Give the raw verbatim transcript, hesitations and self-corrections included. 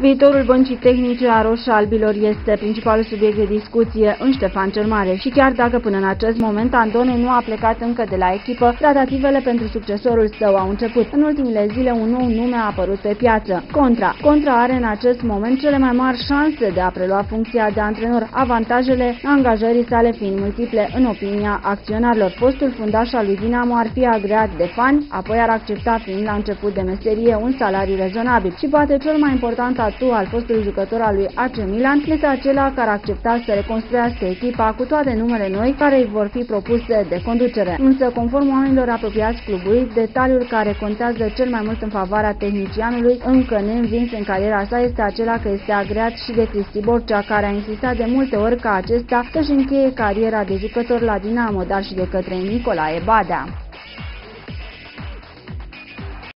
Viitorul băncii tehnice a roșu-albilor este principalul subiect de discuție în Ștefan cel Mare și chiar dacă până în acest moment Andone nu a plecat încă de la echipă, tratativele pentru succesorul său au început. În ultimile zile un nou nume a apărut pe piață, Contra. Contra are în acest moment cele mai mari șanse de a prelua funcția de antrenor, avantajele angajării sale fiind multiple în opinia acționarilor. Postul fundaș al lui Dinamo ar fi agreat de fani, apoi ar accepta fiind la început de meserie un salariu rezonabil și poate cel mai important atu al fostului jucător al lui A C Milan este acela care accepta să reconstruiască echipa cu toate numele noi care îi vor fi propuse de conducere. Însă, conform oamenilor apropiați clubului, detaliul care contează cel mai mult în favoarea tehnicianului, încă neînvins în cariera sa, este acela că este agreat și de Cristi Borcea, care a insistat de multe ori ca acesta să-și încheie cariera de jucător la Dinamo, dar și de către Nicolae Badea.